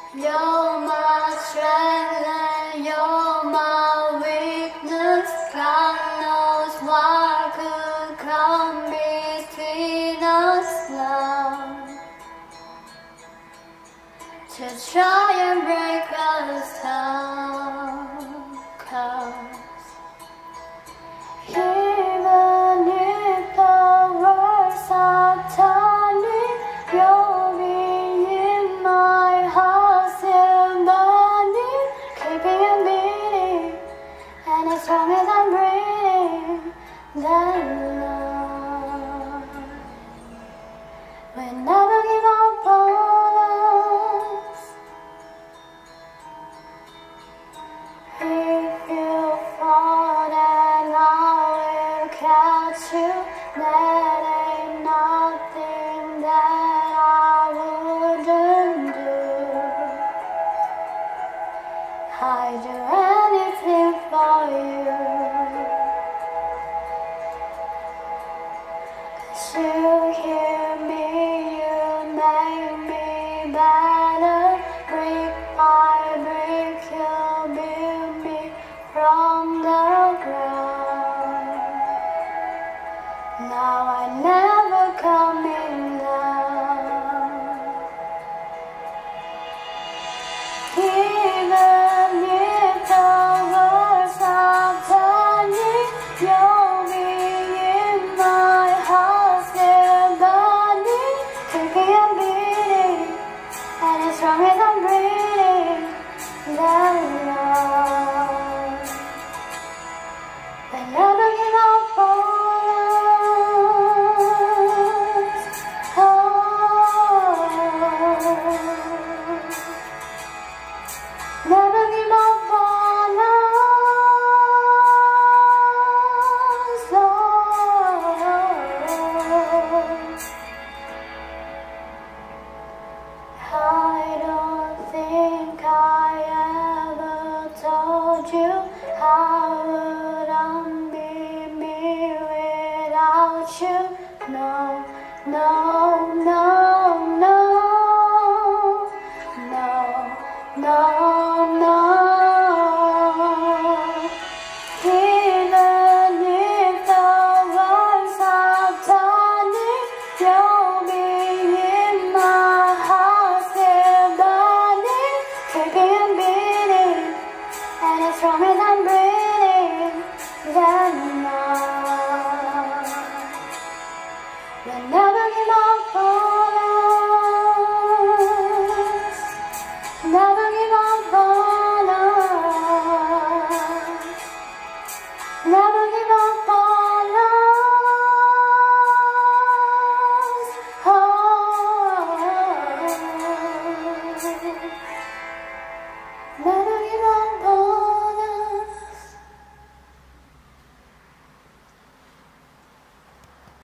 You're my strength and you're my weakness. God knows what could come between us now, to try and break us down. 'Cause even if the words are turning, you'll be in my heart still burning, keeping it beating, and as long as I'm breathing, then love will never give up on us. If you fall, then I will catch you. There ain't nothing that I wouldn't do. I'd do anything for you. 'Cause you hear me, you make me better.